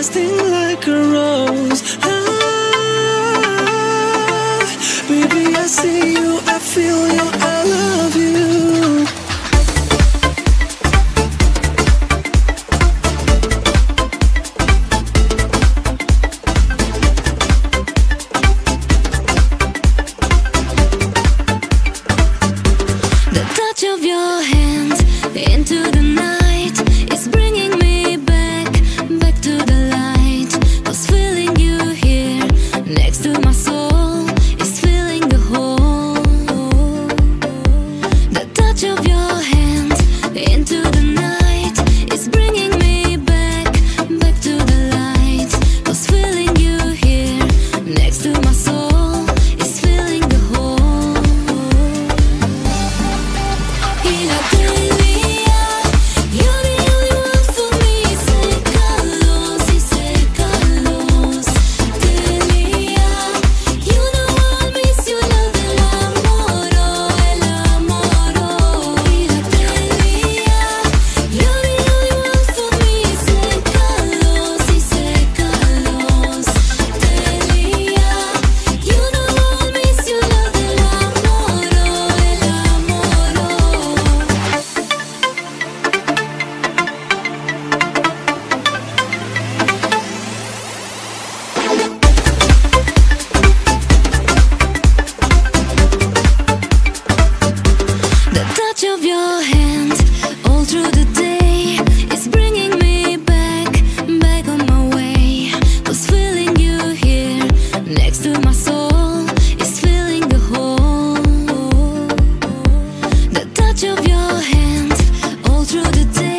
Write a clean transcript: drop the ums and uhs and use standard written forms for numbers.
sting like a rose. Baby, I see you, I feel you, I love you. The touch of your hand into the night is bringing me back to the light. 'Cause feeling you here next to my soul is filling the hole. The touch of your hand into the night is bringing me back to the light. 'Cause feeling you here next to my soul is filling the hole. Y la teoría, you're the only one for me. Sécalos y sécalos. Teoría, you know I'll miss you, love el amor, el amor. Y la teoría, you're the only one for me. Sécalos y sécalos. Teoría, you know I'll miss you, love el amor, el amor. The touch of your hand all through the day is bringing me back on my way. 'Cause feeling you here next to my soul is filling the hole. The touch of your hand all through the day